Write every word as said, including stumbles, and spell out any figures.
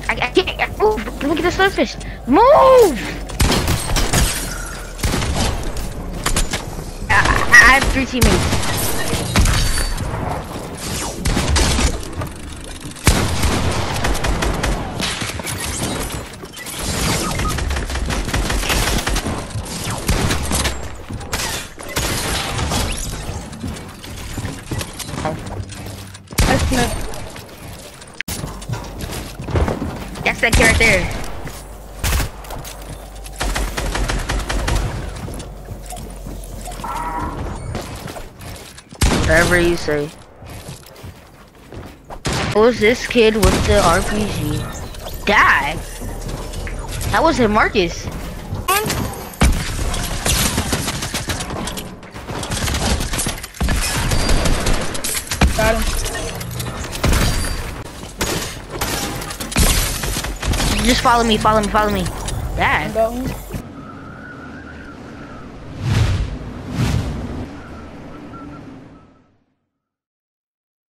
I, I can't move. Let me get the surface. Move! I, I, I have three teammates. That's not. That's that kid right there. Whatever you say. What was this kid with the R P G? Die? That wasn't Marcus. Got him. Just follow me, follow me, follow me. I Dad. got one.